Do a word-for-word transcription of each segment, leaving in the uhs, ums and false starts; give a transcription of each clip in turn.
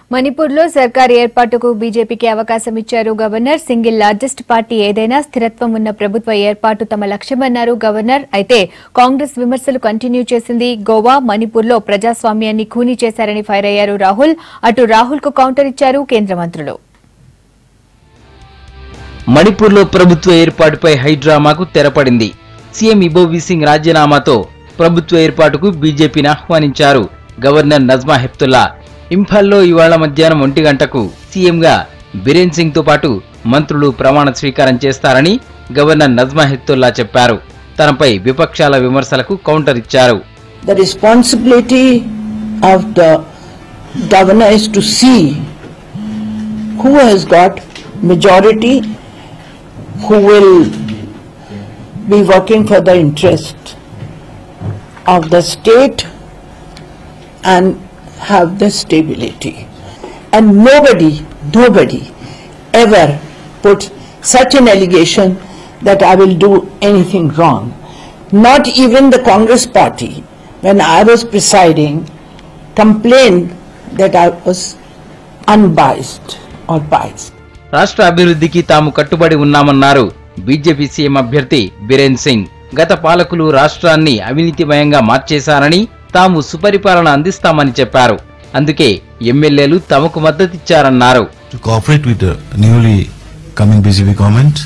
మణిపూర్లో సర్కార్ ఏర్పాటుకు బీజేపీకి అవకాశం ఇచ్చారు గవర్నర్. సింగిల్ లార్జెస్ట్ పార్టీ ఏదైనా స్థిరత్వం ఉన్న ప్రభుత్వ ఏర్పాటు తమ లక్ష్యమన్నారు గవర్నర్. అయితే కాంగ్రెస్ విమర్శలు కంటిన్యూ చేసింది. గోవా, మణిపూర్లో ప్రజాస్వామ్యాన్ని ఖూనీ చేశారని ఫైర్ అయ్యారు రాహుల్. అటు రాహుల్ కు కౌంటర్ ఇచ్చారు కేంద్ర మంత్రులు. మణిపూర్లో ప్రభుత్వ ఏర్పాటుపై హైడ్రామాకు తెరపడింది. సీఎం ఇబోవి సింగ్ రాజీనామాతో ప్రభుత్వ ఏర్పాటుకు బీజేపీని ఆహ్వానించారు గవర్నర్ నజ్మా హెప్తుల్లా. ఇంఫాల్లో ఇవాళ మధ్యాహ్నం ఒంటి గంటకు సీఎంగా బిరేన్ సింగ్ తో పాటు మంత్రులు ప్రమాణ స్వీకారం చేస్తారని గవర్నర్ నజ్మా హెప్తుల్లా చెప్పారు. తనపై విపక్షాల విమర్శలకు కౌంటర్ ఇచ్చారు. The responsibility of the governor is to see who has got majority, who will be working for the interest of the state and have the stability. And nobody, nobody ever put such an allegation that I will do anything wrong. Not even the Congress party, when I was presiding, complained that I was unbiased or biased. రాష్ట్ర అభివృద్ధికి తాము కట్టుబడి ఉన్నామన్నారు BJP CM అభ్యర్థి బిరేన్ సింగ్. గత పాలకులు రాష్ట్రాన్ని అవినీతిమయంగా మార్చేశారని, తాము సుపరిపాలన అందిస్తామని చెప్పారు. అందుకే ఎమ్మెల్యేలు తమకు మద్దతిచ్చారన్నారు. To cooperate with the newly coming B J P government,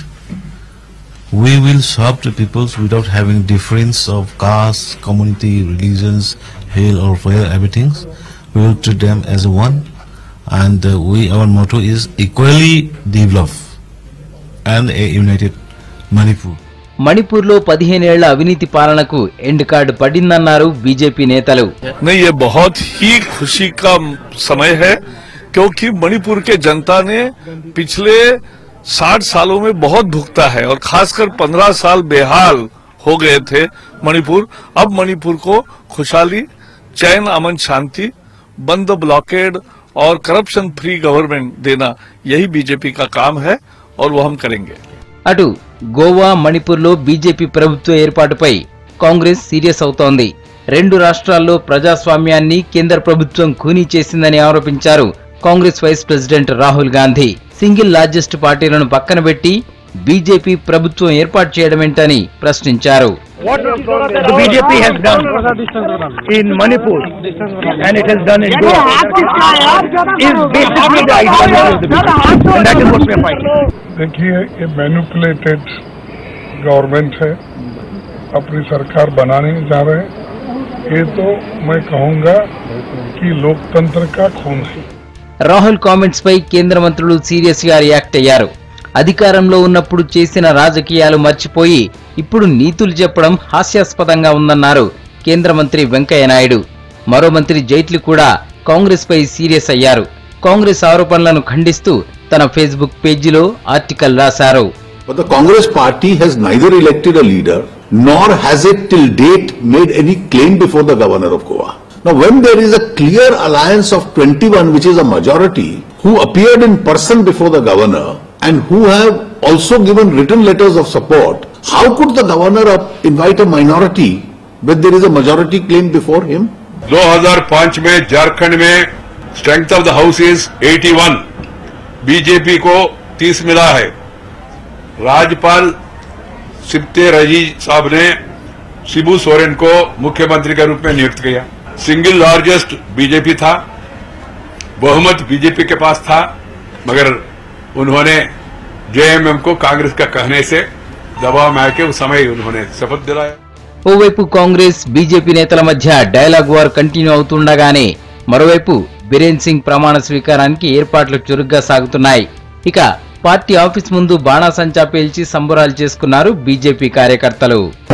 we will serve the peoples without having difference of caste, community, religions, hail or where everything. We will treat them as one, and uh, we our motto is equally develop and a united Manipur. మణిపూర్లో పదిహేనేళ్ల అవినీతి పాలనకు end card పడిందన్నారు BJP నేతలు. नहीं, ये बहुत ही खुशी का समय है क्योंकि मणिपुर के जनता ने पिछले साठ सालों में बहुत भुगता है और खासकर पंद्रह साल बेहाल हो गए थे मणिपुर. अब मणिपुर को खुशहाली, चैन, अमन, शांति, बंद ब्लॉकेड और करप्शन फ्री गवर्नमेंट देना यही बीजेपी का काम है और वो हम करेंगे. అటు గోవా, మణిపూర్లో బీజేపీ ప్రభుత్వ ఏర్పాటుపై కాంగ్రెస్ సీరియస్ అవుతోంది. రెండు రాష్ట్రాల్లో ప్రజాస్వామ్యాన్ని కేంద్ర ప్రభుత్వం ఖూనీ చేసిందని ఆరోపించారు Congress vice president Rahul Gandhi. Single largest పార్టీలను పక్కన పెట్టి బీజేపీ ప్రభుత్వం ఏర్పాటు చేయడమేంటని ప్రశ్నించారు. What the B J P has done in Manipur and it has done in Goa is basically the ideology of the B J P, and that is what we are fighting. देखिए, ये manipulated government है, अपनी सरकार बनाने जा रहे हैं. ये तो मैं कहूँगा कि लोकतंत्र का खून है. రాహుల్ కామెంట్స్ పై కేంద్ర మంత్రులు సీరియస్ గా రియాక్ట్ అయ్యారు. అధికారంలో ఉన్నప్పుడు చేసిన రాజకీయాలు మర్చిపోయి ఇప్పుడు నీతులు చెప్పడం హాస్యాస్పదంగా ఉందన్నారు కేంద్ర మంత్రి వెంకయ్య నాయుడు. మరో మంత్రి జైట్లీ కూడా కాంగ్రెస్ పై సీరియస్ అయ్యారు. కాంగ్రెస్ ఆరోపణలను ఖండిస్తూ తన ఫేస్బుక్ పేజీలో ఆర్టికల్ రాశారు. But the Congress party has neither elected a leader nor has it till date made any claim before the governor of Goa. Now, when there is a clear alliance of twenty-one, which is a majority, who appeared in person before the governor and who have also given written letters of support, how could the governor invite a minority when there is a majority claim before him? दो हज़ार पाँच में झारखंड में strength of the house is इक्यासी, BJP को तीस मिला है. राज्यपाल सिप्ते रजी साहब ने शिबू सोरेन को मुख्यमंत्री के रूप में नियुक्त किया. सिंगल लार्जेस्ट बीजेपी था, बहुमत बीजेपी के पास था, मगर उन्होंने जेएमएम को कांग्रेस का कहने से दबाव में आके उस समय उन्होंने शपथ दिलाया. ఓవైపు కాంగ్రెస్ బీజేపీ నేతల మధ్య డైలాగ్ వార్ కంటిన్యూ అవుతుండగానే మరోవైపు బిరేన్ సింగ్ ప్రమాణ స్వీకారానికి ఏర్పాట్లు చురుగ్గా సాగుతున్నాయి. ఇక పార్టీ ఆఫీస్ ముందు బాణాసంచా పేల్చి సంబరాలు చేసుకున్నారు బీజేపీ కార్యకర్తలు.